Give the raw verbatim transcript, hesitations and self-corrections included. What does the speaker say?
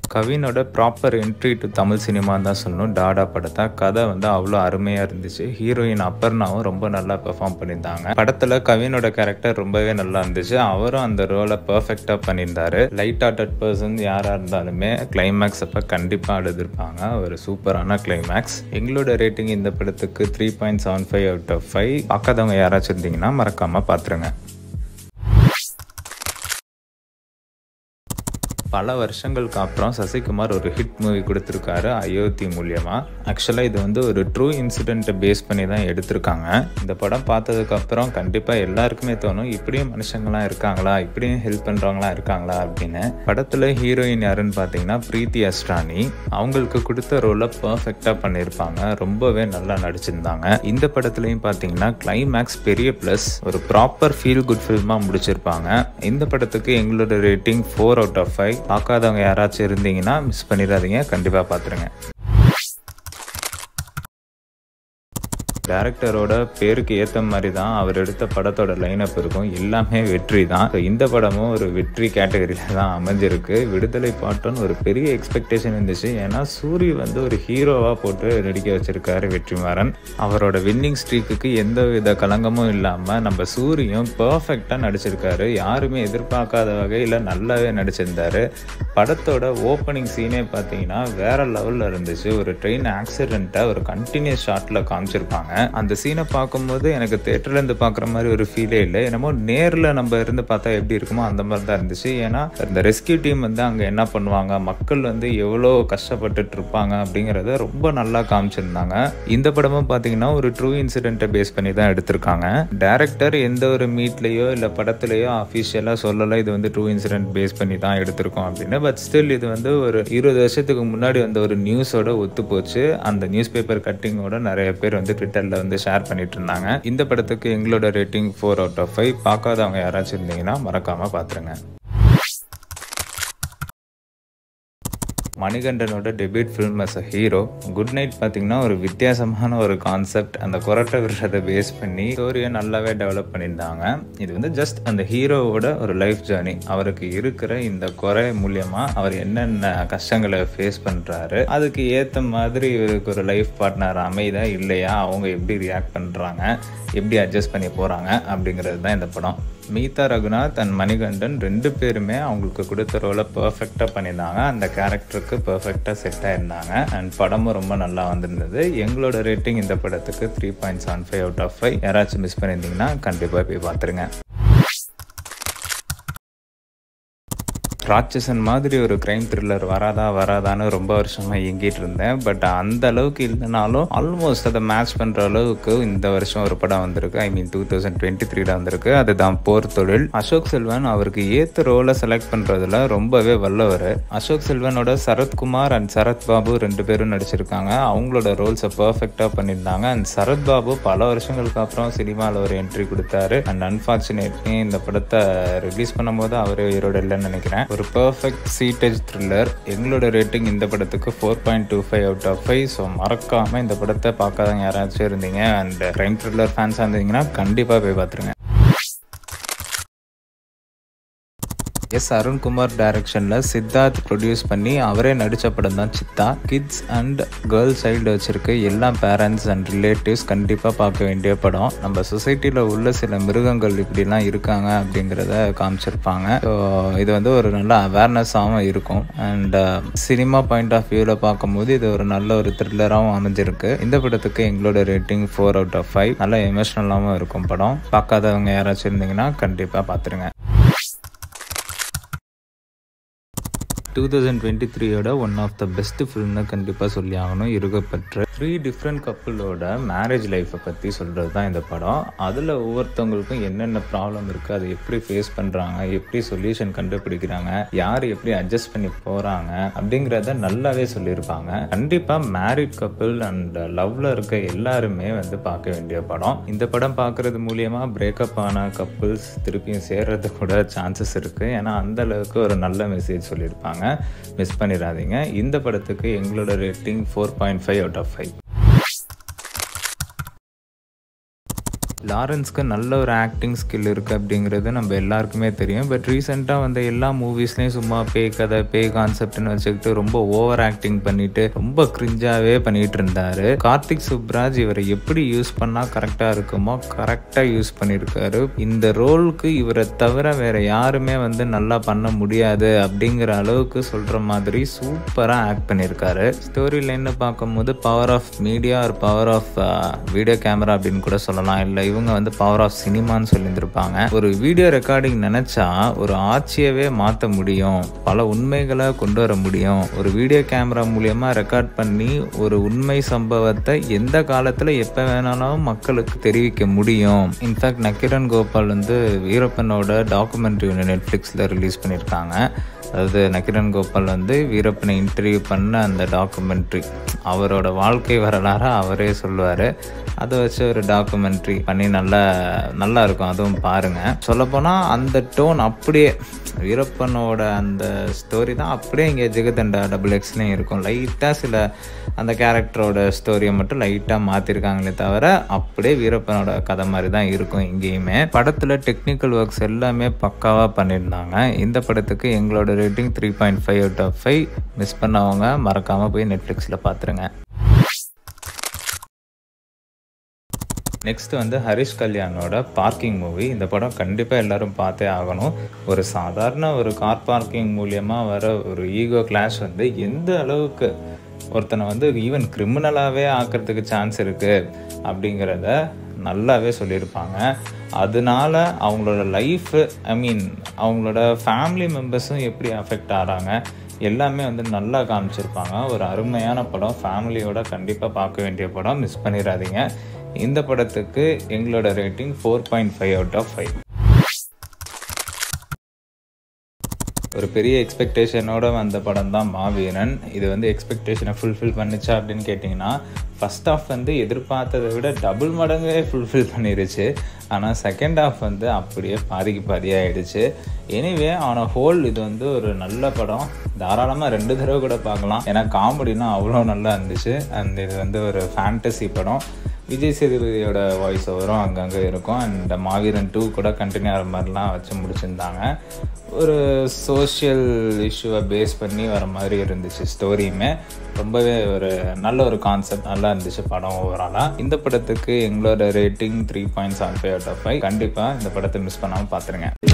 கவினோட proper entry to Tamil சினிமான்னு தான் சொல்லணும். டாடா படத்தை கதை வந்து அவ்வளோ அருமையாக இருந்துச்சு. ஹீரோயின் அப்பர்ணாவும் ரொம்ப நல்லா பெர்ஃபார்ம் பண்ணியிருந்தாங்க. படத்தில் கவினோட கேரக்டர் ரொம்பவே நல்லா இருந்துச்சு. அவரும் அந்த ரோலை பர்ஃபெக்டாக பண்ணியிருந்தாரு. லைட் ஹார்ட்டட் பர்சன் யாராக இருந்தாலுமே கிளைமேக்ஸ் அப்போ கண்டிப்பாக அழுதுருப்பாங்க. ஒரு சூப்பரான கிளைமேக்ஸ். எங்களோட ரேட்டிங் இந்த படத்துக்கு three point seven five out of five. பார்க்காதவங்க யாராச்சும் இருந்தீங்கன்னா மறக்காமல் பார்த்துருங்க. பல வருஷங்களுக்கு அப்புறம் சசிகுமார் ஒரு ஹிட் மூவி கொடுத்துருக்காரு அயோத்தி மூலியமாக. ஆக்சுவலாக இது வந்து ஒரு ட்ரூ இன்சிடென்ட்டை பேஸ் பண்ணி தான் எடுத்திருக்காங்க. இந்த படம் பார்த்ததுக்கப்புறம் கண்டிப்பாக எல்லாருக்குமே தோணும், இப்படியும் மனுஷங்களாம் இருக்காங்களா, இப்படியும் ஹெல்ப் பண்ணுறவங்களாம் இருக்காங்களா அப்படின்னு. படத்தில் ஹீரோயின் யாருன்னு பார்த்தீங்கன்னா பிரீத்தி அஸ்ரானி. அவங்களுக்கு கொடுத்த ரோலை பர்ஃபெக்டாக பண்ணியிருப்பாங்க. ரொம்பவே நல்லா நடிச்சிருந்தாங்க. இந்த படத்துலையும் பார்த்தீங்கன்னா கிளைமேக்ஸ் பெரிய ப்ளஸ். ஒரு ப்ராப்பர் ஃபீல் குட் ஃபில்மாக முடிச்சிருப்பாங்க. இந்த படத்துக்கு எங்களோட rating four out of five. பார்க்காதவங்க யாராச்சும் இருந்தீங்கன்னா மிஸ் பண்ணிடாதீங்க, கண்டிப்பாக பார்த்துருங்க. டேரக்டரோட பேருக்கு ஏற்ற மாதிரி தான் அவர் எடுத்த படத்தோட லைனப் இருக்கும். எல்லாமே வெற்றி தான். இந்த படமும் ஒரு வெற்றி கேட்டகரியில் தான் அமைஞ்சிருக்கு. விடுதலை பாட்டுன்னு ஒரு பெரிய எக்ஸ்பெக்டேஷன் இருந்துச்சு. ஏன்னா சூரி வந்து ஒரு ஹீரோவாக போட்டு நடிக்க வச்சிருக்காரு வெற்றிமாறன். அவரோட வின்னிங் ஸ்ட்ரீக்குக்கு எந்த வித கலங்கமும் இல்லாமல் நம்ம சூரியும் பர்ஃபெக்டாக நடிச்சிருக்காரு. யாருமே எதிர்பார்க்காத வகையில் நல்லாவே நடிச்சிருந்தாரு. படத்தோட ஓப்பனிங் சீனே பார்த்தீங்கன்னா வேற லெவலில் இருந்துச்சு. ஒரு ட்ரெயின் ஆக்சிடென்ட்டை ஒரு கண்டினியூஸ் ஷாட்டில் காமிச்சிருப்பாங்க. அந்த சீனை பார்க்கும்போது எனக்கு தியேட்டர்ல இருந்து பார்க்குற மாதிரி ஒரு ஃபீலே இல்லை. என்னமோ நேரில் நம்ம இருந்து பார்த்தா எப்படி இருக்குமோ அந்த மாதிரி தான் இருந்துச்சு. ஏன்னா இந்த ரெஸ்கியூ டீம் வந்து அங்கே என்ன பண்ணுவாங்க, மக்கள் வந்து எவ்வளோ கஷ்டப்பட்டுட்டு இருப்பாங்க அப்படிங்கிறத ரொம்ப நல்லா காமிச்சிருந்தாங்க. இந்த படமும் பார்த்தீங்கன்னா ஒரு ட்ரூ இன்சிடென்ட்டை பேஸ் பண்ணி தான் எடுத்திருக்காங்க. டைரக்டர் எந்த ஒரு மீட்லேயோ இல்லை படத்துலையோ அஃபிஷியலாக சொல்லலை இது வந்து ட்ரூ இன்சிடென்ட் பேஸ் பண்ணி தான் எடுத்திருக்கோம் அப்படின்னு. பட் ஸ்டில் இது வந்து ஒரு இருபது வருஷத்துக்கு முன்னாடி வந்த ஒரு நியூஸோட ஒத்து போச்சு. அந்த நியூஸ் பேப்பர் கட்டிங்கோட நிறைய பேர் வந்து ட்விட்டர் வந்து ஷேர் பண்ணிட்டு இருந்தாங்க. இந்த படத்துக்கு எங்களோட rating four out of five. பார்க்காதவங்க யாராச்சும் இருந்தீங்கன்னா மறக்காம பாத்துருங்க. மணிகண்டனோட debut film as a hero. Good night பார்த்தீங்கன்னா ஒரு வித்தியாசமான ஒரு கான்செப்ட். அந்த கொரட்டை விடுறதை பேஸ் பண்ணி ஸ்டோரியை நல்லாவே டெவலப் பண்ணியிருந்தாங்க. இது வந்து ஜஸ்ட் அந்த ஹீரோவோட ஒரு லைஃப் ஜேர்னி. அவருக்கு இருக்கிற இந்த குறை மூலியமா அவர் என்னென்ன கஷ்டங்களை ஃபேஸ் பண்ணுறாரு, அதுக்கு ஏற்ற மாதிரி இவருக்கு ஒரு லைஃப் பார்ட்னர் அமைதா இல்லையா, அவங்க எப்படி ரியாக்ட் பண்ணுறாங்க, எப்படி அட்ஜஸ்ட் பண்ணி போகிறாங்க அப்படிங்கிறது தான் இந்த படம். மீதா ரகுநாத் அண்ட் மணிகண்டன் ரெண்டு பேருமே அவங்களுக்கு கொடுத்த ரோலை பர்ஃபெக்டாக பண்ணியிருந்தாங்க. அந்த கேரக்டருக்கு பர்ஃபெக்டாக செட் ஆயிருந்தாங்க. அண்ட் படமும் ரொம்ப நல்லா வந்திருந்தது. எங்களோட ரேட்டிங் இந்த படத்துக்கு three point seven five out of five. யாராச்சும் மிஸ் பண்ணியிருந்தீங்கன்னா கண்டிப்பாக போய் பார்த்துருங்க. ராட்சசன் மாதிரி ஒரு கிரைம் த்ரில்லர் வராதா வராதான்னு ரொம்ப வருஷமாக இயங்கிட்டு இருந்தேன். பட் அந்த அளவுக்கு இல்லைனாலும் ஆல்மோஸ்ட் அதை மேட்ச் பண்ணுற அளவுக்கு இந்த வருஷம் ஒரு படம் வந்திருக்கு. I mean two thousand twenty த்ரீல வந்திருக்கு. அதுதான் போர் தொழில். அசோக் செல்வன் அவருக்கு ஏற்ற ரோலை செலக்ட் பண்ணுறதுல ரொம்பவே வல்லவர். அசோக் செல்வனோட சரத்குமார் அண்ட் சரத் பாபு ரெண்டு பேரும் நடிச்சிருக்காங்க. அவங்களோட ரோல்ஸை பர்ஃபெக்டாக பண்ணியிருந்தாங்க. அண்ட் சரத் பாபு பல வருஷங்களுக்கு அப்புறம் சினிமாவில் ஒரு என்ட்ரி கொடுத்தாரு. அண்ட் அன்ஃபார்ச்சுனேட்லி இந்த படத்தை ரிலீஸ் பண்ணும்போது அவர் உயிரோட இல்லைன்னு நினைக்கிறேன். ஒரு பர்ஃபெக்ட் சீட்டேஜ் த்ரில்லர். எங்களோட ரேட்டிங் இந்த படத்துக்கு four point two five out of five. So மறக்காமல் இந்த படத்தை பார்க்காதவங்க யாராச்சும் இருந்தீங்க அண்ட் கிரைம் த்ரில்லர் ஃபேன்ஸாக இருந்தீங்கன்னா கண்டிப்பாக போய் பார்த்துருங்க. எஸ் அருண்குமார் டைரக்ஷனில் சித்தார்த் ப்ரொடியூஸ் பண்ணி அவரே நடித்த படம் தான் Chithha. Kids and girls child வச்சுருக்கு. எல்லா பேரண்ட்ஸ் அண்ட் ரிலேட்டிவ்ஸ் கண்டிப்பாக பார்க்க வேண்டிய படம். நம்ம சொசைட்டியில் உள்ள சில மிருகங்கள் இப்படிலாம் இருக்காங்க அப்படிங்கிறத காமிச்சிருப்பாங்க. ஸோ இது வந்து ஒரு நல்ல அவேர்னஸாகவும் இருக்கும். அண்ட் சினிமா பாயிண்ட் ஆஃப் வியூவில் பார்க்கும்போது இது ஒரு நல்ல ஒரு த்ரில்லராகவும் அமைஞ்சிருக்கு. இந்த படத்துக்கு எங்களோட rating four out of five. நல்ல எமோஷ்னலாகவும் இருக்கும் படம். பார்க்காதவங்க யாராச்சும் இருந்தீங்கன்னா கண்டிப்பாக பார்த்துருங்க. டூ தௌசண்ட் டுவெண்ட்டி த்ரீயோட ஒன் ஆஃப் த பெஸ்ட் ஃபில்ம்னு கண்டிப்பாக சொல்லி ஆகணும். இருக்கப்பட்ட த்ரீ டிஃப்ரெண்ட் கப்புளோட மேரேஜ் லைஃப்பை பற்றி சொல்கிறது தான் இந்த படம். அதில் ஒவ்வொருத்தவங்களுக்கும் என்னென்ன ப்ராப்ளம் இருக்குது, அதை எப்படி ஃபேஸ் பண்ணுறாங்க, எப்படி சொல்யூஷன் கண்டுபிடிக்கிறாங்க, யார் எப்படி அட்ஜஸ்ட் பண்ணி போகிறாங்க அப்படிங்கிறத நல்லாவே சொல்லியிருப்பாங்க. கண்டிப்பாக மேரிட் கப்புள் அண்ட் லவ்வில் இருக்க எல்லாருமே வந்து பார்க்க வேண்டிய படம். இந்த படம் பார்க்குறது மூலியமாக பிரேக்கப் ஆன கப்புள்ஸ் திருப்பியும் சேர்றது கூட சான்சஸ் இருக்குது. ஏன்னா அந்த அளவுக்கு ஒரு நல்ல மெசேஜ் சொல்லியிருப்பாங்க. மிஸ் பண்ணிடாதீங்க. இந்த படத்துக்கு எங்களோட rating four point five out of five. லாரன்ஸ்க்கு நல்ல ஒரு ஆக்டிங் ஸ்கில் இருக்குது அப்படிங்கிறது நம்ம எல்லாருக்குமே தெரியும். பட் ரீசெண்டாக வந்த எல்லா மூவிஸ்லேயும் சும்மா பே கதை பே கான்செப்ட்னு வச்சுக்கிட்டு ரொம்ப ஓவர் ஆக்டிங் பண்ணிட்டு ரொம்ப கிரிஞ்சாவே பண்ணிட்டு இருந்தார். கார்த்திக் சுப்ராஜ் இவரை எப்படி யூஸ் பண்ணால் கரெக்டாக இருக்குமோ கரெக்டாக யூஸ் பண்ணியிருக்காரு. இந்த ரோலுக்கு இவரை தவிர வேற யாருமே வந்து நல்லா பண்ண முடியாது அப்படிங்கிற அளவுக்கு சொல்கிற மாதிரி சூப்பராக ஆக்ட் பண்ணியிருக்காரு. ஸ்டோரி லைன்னு பார்க்கும்போது பவர் ஆஃப் மீடியா ஒரு பவர் ஆஃப் வீடியோ கேமரா அப்படின்னு கூட சொல்லலாம். இல்லை இவங்க வந்து பவர் ஆஃப் சினிமான்னு சொல்லியிருந்திருப்பாங்க. ஒரு வீடியோ ரெக்கார்டிங் நினச்சா ஒரு ஆட்சியவே மாற்ற முடியும், பல உண்மைகளை கொண்டு வர முடியும். ஒரு வீடியோ கேமரா மூலியமாக ரெக்கார்ட் பண்ணி ஒரு உண்மை சம்பவத்தை எந்த காலத்தில் எப்போ வேணாலும் மக்களுக்கு தெரிவிக்க முடியும். இன்ஃபேக்ட் நக்கீரன் கோபால் வந்து வீரப்பனோட டாக்குமெண்ட்ரி ஒன்று நெட்ஃப்ளிக்ஸில் ரிலீஸ் பண்ணியிருக்காங்க. அதாவது நக்கீரன் கோபால் வந்து வீரப்பனை இன்டர்வியூ பண்ண அந்த டாக்குமெண்ட்ரி, அவரோட வாழ்க்கை வரலாறு அவரே சொல்லுவார். அதை வச்சு ஒரு டாக்குமெண்ட்ரி பண்ணி நல்லா நல்லா இருக்கும், அதுவும் பாருங்கள். சொல்லப்போனால் அந்த டோன் அப்படியே வீரப்பனோட அந்த ஸ்டோரி தான் அப்படியே இங்கே ஜெகதண்டா டபுள் எக்ஸ்லேயும் இருக்கும். லைட்டாக சில அந்த கேரக்டரோட ஸ்டோரியை மட்டும் லைட்டாக மாற்றிருக்காங்களே தவிர அப்படியே வீரப்பனோட கதை மாதிரி தான் இருக்கும் இங்கேயுமே. படத்தில் டெக்னிக்கல் ஒர்க்ஸ் எல்லாமே பக்காவாக பண்ணியிருந்தாங்க. இந்த படத்துக்கு எங்களோட rating three point five out of five. Miss பண்ணவங்க மறக்காமல் போய் நெட்ஃப்ளிக்ஸில் பார்த்துருங்க. நெக்ஸ்ட் வந்து ஹரிஷ் கல்யாணோட பார்க்கிங் மூவி. இந்த படம் கண்டிப்பாக எல்லோரும் பார்த்தே ஆகணும். ஒரு சாதாரண ஒரு கார் பார்க்கிங் மூலியமாக வர ஒரு ஈகோ கிளாஷ் வந்து எந்த அளவுக்கு ஒருத்தனை வந்து ஈவன் கிரிமினலாகவே ஆக்கிறதுக்கு சான்ஸ் இருக்குது அப்படிங்கிறத நல்லாவே சொல்லியிருப்பாங்க. அதனால அவங்களோட லைஃபு ஐ மீன் அவங்களோட ஃபேமிலி மெம்பர்ஸும் எப்படி அஃபெக்ட் ஆகிறாங்க எல்லாமே வந்து நல்லா காமிச்சிருப்பாங்க. ஒரு அருமையான படம், ஃபேமிலியோட கண்டிப்பாக பார்க்க வேண்டிய படம், மிஸ் பண்ணிடாதீங்க. இந்த படத்துக்கு எங்களோட rating four point five out of five. ஒரு பெரிய எக்ஸ்பெக்டேஷனோட வந்த படம் தான் மாவீரன். இது வந்து எக்ஸ்பெக்டேஷனை ஃபுல்ஃபில் பண்ணிச்சா அப்படின்னு கேட்டிங்கன்னா ஃபஸ்ட் ஹாஃப் வந்து எதிர்பார்த்ததை விட டபுள் மடங்கே ஃபுல்ஃபில் பண்ணிருச்சு. ஆனால் செகண்ட் ஹாஃப் வந்து அப்படியே பாதிக்கு பாதியாகிடுச்சு. எனிவே ஆன் அ ஹோல் இது வந்து ஒரு நல்ல படம், தாராளமாக ரெண்டு தடவை கூட பார்க்கலாம். ஏன்னா காமெடினா அவ்வளோ நல்லா இருந்துச்சு. அண்ட் இது வந்து ஒரு ஃபேண்டசி படம். விஜய் சேதுபதியோட வாய்ஸ் ஓவரும் அங்கங்கே இருக்கும். அண்ட் மாவீரன் டூ கூட கண்டினியூ ஆகிற மாதிரிலாம் வச்சு முடிச்சிருந்தாங்க. ஒரு சோஷியல் இஷ்யூவை பேஸ் பண்ணி வர மாதிரி இருந்துச்சு ஸ்டோரியுமே. ரொம்பவே ஒரு நல்ல ஒரு கான்செப்ட், நல்லா இருந்துச்சு படம் ஓவராலாக. இந்த படத்துக்கு எங்களோட rating three point seven five out of five. கண்டிப்பாக இந்த படத்தை மிஸ் பண்ணாமல் பார்த்துருங்க.